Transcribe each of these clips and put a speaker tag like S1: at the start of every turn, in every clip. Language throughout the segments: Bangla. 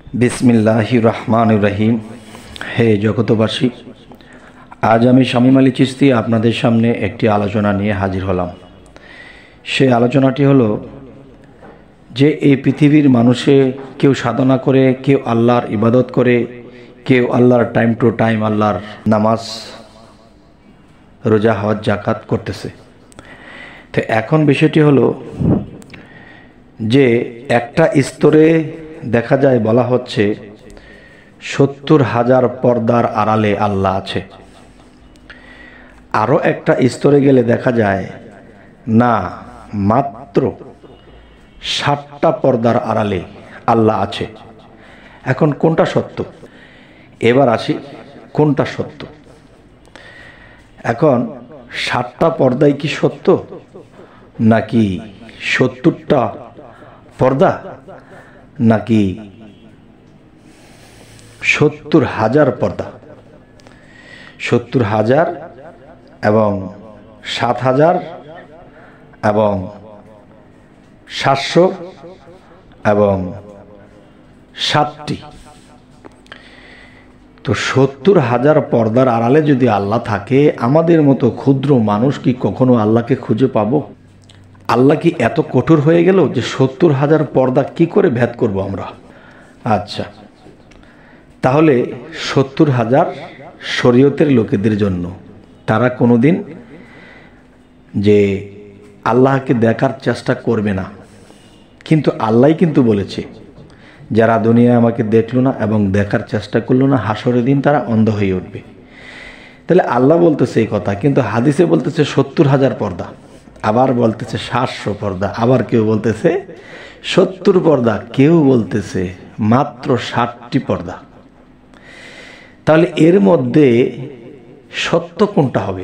S1: বিসমিল্লাহির রহমানির রহিম। হে জগতবাসী, আজ আমি শামীম আলী চিশতি আপনাদের সামনে একটি আলোচনা নিয়ে হাজির হলাম। সেই আলোচনাটি হলো যে এই পৃথিবীর মানুষে কেউ সাধনা করে, কেউ আল্লাহর ইবাদত করে, কেউ আল্লাহর টাইম টু টাইম আল্লাহর নামাজ, রোজা, হজ, জাকাত করতেছে। তো এখন বিষয়টি হলো যে একটা স্তরে দেখা যায় বলা হচ্ছে 70,000 পর্দার আড়ালে আল্লাহ আছে। আরও একটা স্তরে গেলে দেখা যায় না, মাত্র 60টা পর্দার আড়ালে আল্লাহ আছে। এখন কোনটা সত্য? এবার আসি কোনটা সত্য। এখন 60টা পর্দাই কি সত্য, নাকি 70টা পর্দা, নাকি 70,000 পর্দা? 70,000 এবং 7,000 এবং 700 এবং 7টি। তো 70,000 পর্দার আড়ালে যদি আল্লাহ থাকে, আমাদের মতো ক্ষুদ্র মানুষ কি কখনো আল্লাহকে খুঁজে পাবো? আল্লাহ কি এত কঠোর হয়ে গেল যে 70,000 পর্দা কি করে ভেদ করব আমরা? আচ্ছা, তাহলে 70,000 শরীয়তের লোকেদের জন্য, তারা কোনোদিন যে আল্লাহকে দেখার চেষ্টা করবে না। কিন্তু আল্লাহ কিন্তু বলেছে, যারা দুনিয়ায় আমাকে দেখলো না এবং দেখার চেষ্টা করলো না, হাসরের দিন তারা অন্ধ হয়ে উঠবে। তাহলে আল্লাহ বলতেছে এই কথা, কিন্তু হাদিসে বলতেছে 70,000 পর্দা, আবার বলতেছে 700 পর্দা, আবার কেউ বলতেছে 70 পর্দা, কেউ বলতেছে মাত্র 60টি পর্দা। তাহলে এর মধ্যে সত্য কোনটা হবে?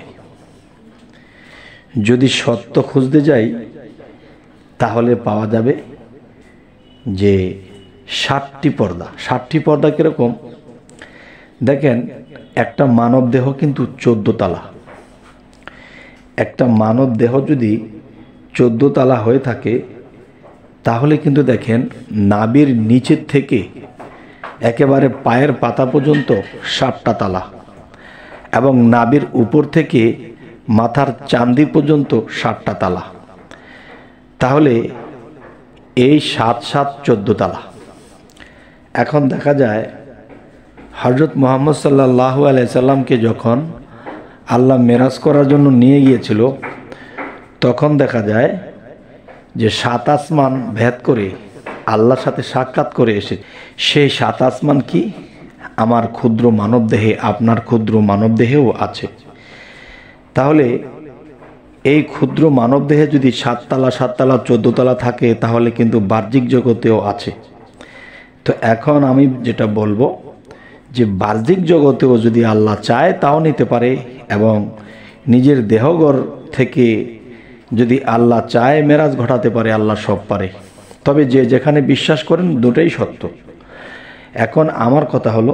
S1: যদি সত্য খুঁজতে যাই তাহলে পাওয়া যাবে যে 60টি পর্দা। 60টি পর্দা কিরকম দেখেন, একটা মানব দেহ কিন্তু 14 তালা। একটা মানব দেহ যদি 14 তালা হয়ে থাকে, তাহলে কিন্তু দেখেন নাভির নিচের থেকে একেবারে পায়ের পাতা পর্যন্ত 60টা তালা, এবং নাভির উপর থেকে মাথার চান্দি পর্যন্ত 60টা তালা। তাহলে এই 7 7 14 তালা। এখন দেখা যায় হযরত মুহাম্মদ সাল্লাল্লাহু আলাইহি সাল্লামকে যখন আল্লাহ মেরাজ করার জন্য নিয়ে গিয়েছিল, তখন দেখা যায় যে 7 আসমান ভেদ করে আল্লাহর সাথে সাক্ষাৎ করে এসে, সেই 7 আসমান কি আমার ক্ষুদ্র মানব দেহে, আপনার ক্ষুদ্র মানব দেহেও আছে। তাহলে এই ক্ষুদ্র মানব দেহে যদি 7 তালা 7 তালা 14 তালা থাকে, তাহলে কিন্তু বাহ্যিক জগতেও আছে। তো এখন আমি যেটা বলবো যে বাহ্যিক জগতেও যদি আল্লাহ চায় তাও নিতে পারে, এবং নিজের দেহঘর থেকে যদি আল্লাহ চায় মেরাজ ঘটাতে পারে, আল্লাহ সব পারে। তবে যে যেখানে বিশ্বাস করেন দুটোই সত্য। এখন আমার কথা হলো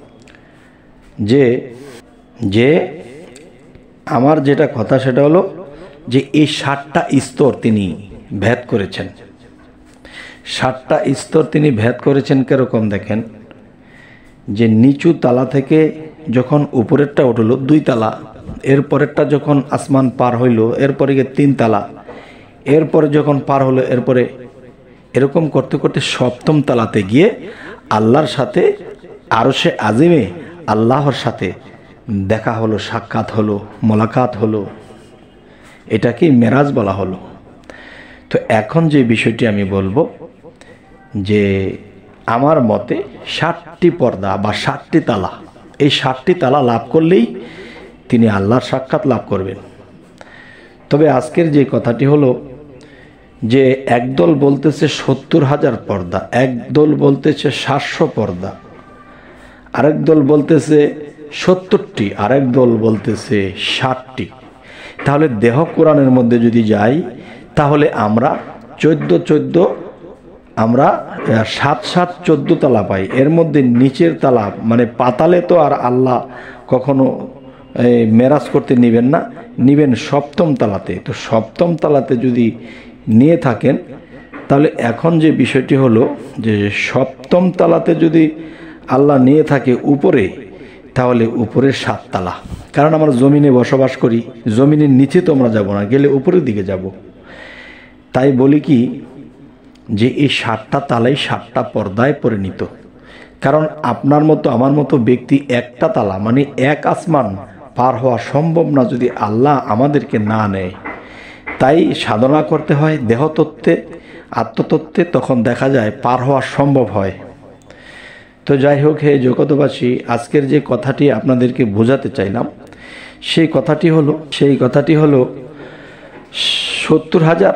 S1: যে আমার যেটা কথা সেটা হলো যে এই 60টা স্তর তিনি ভেদ করেছেন। 60টা স্তর তিনি ভেদ করেছেন কিরকম দেখেন, যে নিচু তালা থেকে যখন উপরেরটা উঠলো 2 তালা, এরপরেরটা যখন আসমান পার হইল, এরপরে গিয়ে 3 তালা, এরপরে যখন পার হলো, এরপরে এরকম করতে করতে 7ম তালাতে গিয়ে আল্লাহর সাথে আরশে আজিমে আল্লাহর সাথে দেখা হলো, সাক্ষাৎ হলো, মোলাকাত হলো। এটাকে মেরাজ বলা হলো। তো এখন যে বিষয়টি আমি বলবো যে আমার মতে 60টি পর্দা বা 60টি তালা, এই 60টি তালা লাভ করলেই তিনি আল্লাহর সাক্ষাৎ লাভ করবেন। তবে আজকের যে কথাটি হলো যে একদল বলতেছে 70,000 পর্দা, একদল বলতেছে 700 পর্দা, আরেক দল বলতেছে 70টি, আরেক দল বলতেছে 60টি। তাহলে দেহ কোরআনের মধ্যে যদি যাই, তাহলে আমরা 14 আমরা 7 7 14 তালা পাই। এর মধ্যে নিচের তালা মানে পাতালে তো আর আল্লাহ কখনো মেরাজ করতে নিবেন না, নিবেন 7ম তালাতে। তো 7ম তালাতে যদি নিয়ে থাকেন, তাহলে এখন যে বিষয়টি হলো যে সপ্তম তলাতে যদি আল্লাহ নিয়ে থাকে উপরে, তাহলে উপরের 7 তালা, কারণ আমরা জমিনে বসবাস করি, জমিনের নিচে তো আমরা যাব না, গেলে উপরের দিকে যাব। তাই বলি কি যে এই 7টা তালাই 7টা পর্দায় পরিণত। কারণ আপনার মতো আমার মতো ব্যক্তি একটা তালা মানে এক আসমান পার হওয়া সম্ভব না যদি আল্লাহ আমাদেরকে না নেয়। তাই সাধনা করতে হয় দেহতত্ত্বে, আত্মতত্ত্বে, তখন দেখা যায় পার হওয়া সম্ভব হয়। তো যাই হোক, হে জগতবাসী, আজকের যে কথাটি আপনাদেরকে বোঝাতে চাইলাম সেই কথাটি হলো 70,000,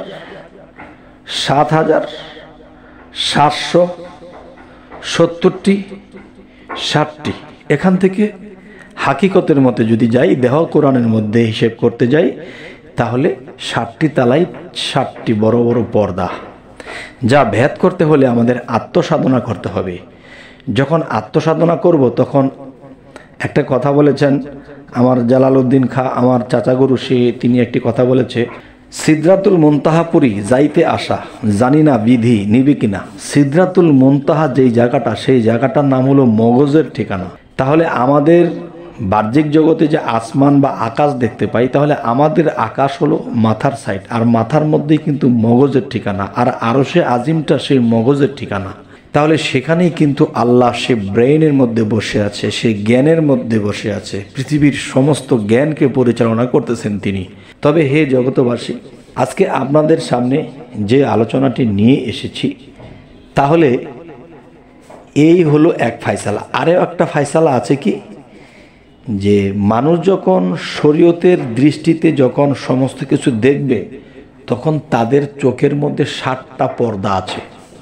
S1: 7,770টি, 60টি। এখান থেকে হাকিকতের মতে যদি যাই, দেহ কোরআনের মধ্যে হিসেব করতে যাই, তাহলে 60টি তালাই 60টি বড় বড় পর্দা, যা ভেদ করতে হলে আমাদের আত্মসাধনা করতে হবে। যখন আত্মসাধনা করব তখন একটা কথা বলেছেন আমার জালালউদ্দিন খাঁ, আমার চাচাগুরু, তিনি একটি কথা বলেছে, সিদরাতুল মুনতাহাপুরি যাইতে আসা, জানি না বিধি নিবে কিনা। সিদরাতুল মুনতাহা যেই জায়গাটা, সেই জায়গাটার নাম হলো মগজের ঠিকানা। তাহলে আমাদের বাহ্যিক জগতে যে আসমান বা আকাশ দেখতে পাই, তাহলে আমাদের আকাশ হলো মাথার সাইড, আর মাথার মধ্যেই কিন্তু মগজের ঠিকানা, আর আরশে আজিমটা সেই মগজের ঠিকানা। তাহলে সেখানেই কিন্তু আল্লাহ সে ব্রেইনের মধ্যে বসে আছে, সে জ্ঞানের মধ্যে বসে আছে, পৃথিবীর সমস্ত জ্ঞানকে পরিচালনা করতেছেন তিনি। তবে হে জগতবাসী, আজকে আপনাদের সামনে যে আলোচনাটি নিয়ে এসেছি, তাহলে এই হলো এক ফায়সালা। আরও একটা ফায়সালা আছে কি, যে মানুষ যখন শরীয়তের দৃষ্টিতে যখন সমস্ত কিছু দেখবে, তখন তাদের চোখের মধ্যে 7টা পর্দা আছে।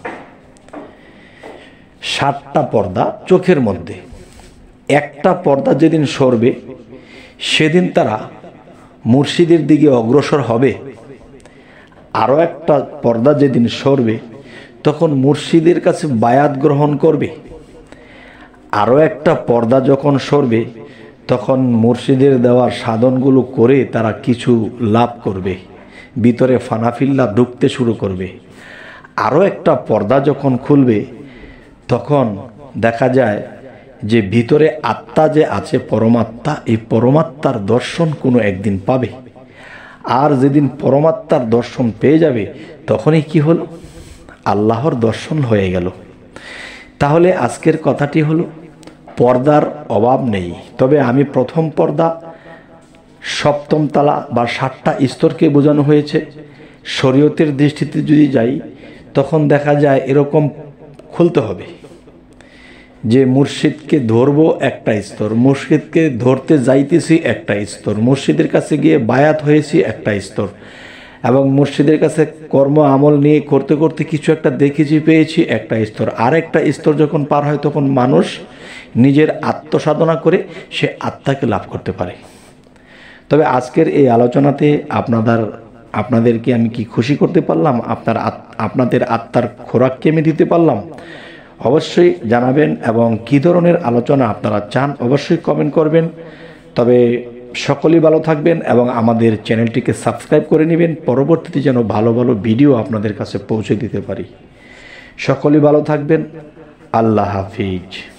S1: 7টা পর্দা চোখের মধ্যে। একটা পর্দা যেদিন সরবে, সেদিন তারা মুর্শিদের দিকে অগ্রসর হবে। আরও একটা পর্দা যেদিন সরবে, তখন মুর্শিদের কাছে বায়াত গ্রহণ করবে। আরও একটা পর্দা যখন সরবে, তখন মুর্শিদের দেওয়ার সাধনগুলো করে তারা কিছু লাভ করবে, ভিতরে ফানাফিল্লা ঢুকতে শুরু করবে। আরও একটা পর্দা যখন খুলবে, তখন দেখা যায় যে ভিতরে আত্মা যে আছে, পরমাত্মা, এই পরমাত্মার দর্শন কোনো একদিন পাবে। আর যেদিন পরমাত্মার দর্শন পেয়ে যাবে, তখনই কি হলো, আল্লাহর দর্শন হয়ে গেল। তাহলে আজকের কথাটি হলো, পর্দার অভাব নেই। তবে আমি প্রথম পর্দা, সপ্তম তালা বা 7টা স্তরকে বোঝানো হয়েছে। শরীয়তের দৃষ্টিতে যদি যাই, তখন দেখা যায় এরকম খুলতে হবে যে মুর্শিদকে ধরবো একটা স্তর, মুর্শিদকে ধরতে যাইতেছি একটা স্তর, মুর্শিদের কাছে গিয়ে বায়াত হয়েছি একটা স্তর, এবং মুর্শিদের কাছে কর্ম আমল নিয়ে করতে করতে কিছু একটা দেখেছি, পেয়েছি একটা স্তর। আরেকটা স্তর যখন পার হয়, তখন মানুষ নিজের আত্মসাধনা করে সে আত্মাকে লাভ করতে পারে। তবে আজকের এই আলোচনাতে আপনাদেরকে আমি কি খুশি করতে পারলাম, আপনাদের আত্মার খোরাককে আমি দিতে পারলাম? অবশ্যই জানাবেন, এবং কী ধরনের আলোচনা আপনারা চান অবশ্যই কমেন্ট করবেন। তবে সকলেই ভালো থাকবেন এবং আমাদের চ্যানেলটিকে সাবস্ক্রাইব করে নেবেন, পরবর্তীতে যেন ভালো ভালো ভিডিও আপনাদের কাছে পৌঁছে দিতে পারি। সকলেই ভালো থাকবেন। আল্লাহ হাফিজ।